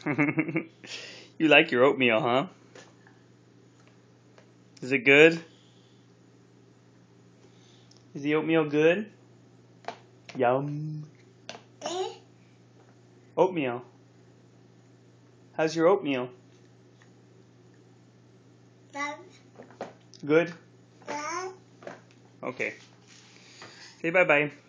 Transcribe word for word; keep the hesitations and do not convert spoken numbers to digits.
You like your oatmeal, huh? Is it good? Is the oatmeal good? Yum. Oatmeal. How's your oatmeal? Good? Okay. Say bye-bye.